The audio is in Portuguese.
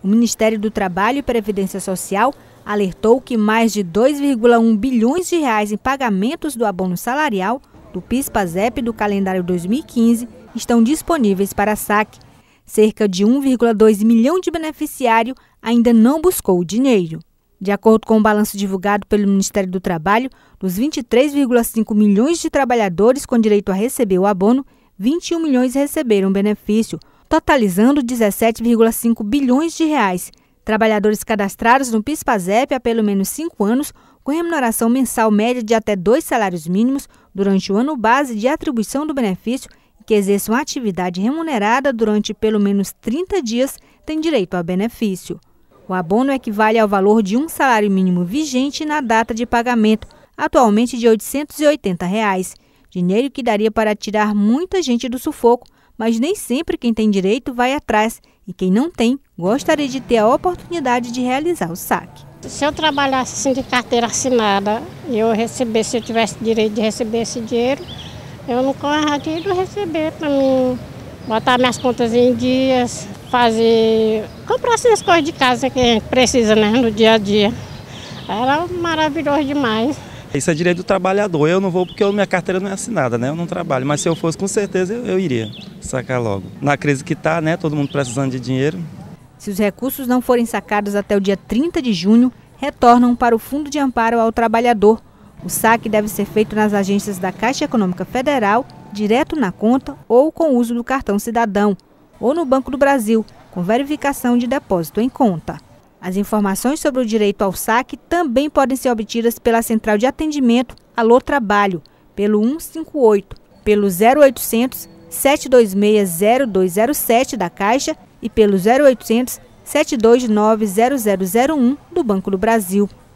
O Ministério do Trabalho e Previdência Social alertou que mais de 2,1 bilhões de reais em pagamentos do abono salarial do PIS/PASEP do calendário 2015 estão disponíveis para saque. Cerca de 1,2 milhão de beneficiários ainda não buscou o dinheiro. De acordo com o balanço divulgado pelo Ministério do Trabalho, dos 23,5 milhões de trabalhadores com direito a receber o abono, 21 milhões receberam o benefício, totalizando 17,5 bilhões de reais. Trabalhadores cadastrados no PIS/PASEP há pelo menos 5 anos, com remuneração mensal média de até 2 salários mínimos durante o ano base de atribuição do benefício e que exerçam atividade remunerada durante pelo menos 30 dias, têm direito ao benefício. O abono equivale ao valor de um salário mínimo vigente na data de pagamento, atualmente de R$ 880, dinheiro que daria para tirar muita gente do sufoco, mas nem sempre quem tem direito vai atrás e quem não tem gostaria de ter a oportunidade de realizar o saque. Se eu trabalhasse assim de carteira assinada e eu recebesse, se eu tivesse direito de receber esse dinheiro, eu não correria de receber para mim botar minhas contas em dias, comprar as coisas de casa que a gente precisa, né, no dia a dia. Era maravilhoso demais. Isso é direito do trabalhador. Eu não vou porque minha carteira não é assinada, né? Eu não trabalho. Mas se eu fosse, com certeza eu iria sacar logo. Na crise que está, né? Todo mundo precisando de dinheiro. Se os recursos não forem sacados até o dia 30 de junho, retornam para o Fundo de Amparo ao Trabalhador. O saque deve ser feito nas agências da Caixa Econômica Federal, direto na conta ou com o uso do cartão cidadão, ou no Banco do Brasil, com verificação de depósito em conta. As informações sobre o direito ao saque também podem ser obtidas pela Central de Atendimento Alô Trabalho, pelo 158, pelo 0800 726 0207 da Caixa e pelo 0800 729 0001 do Banco do Brasil.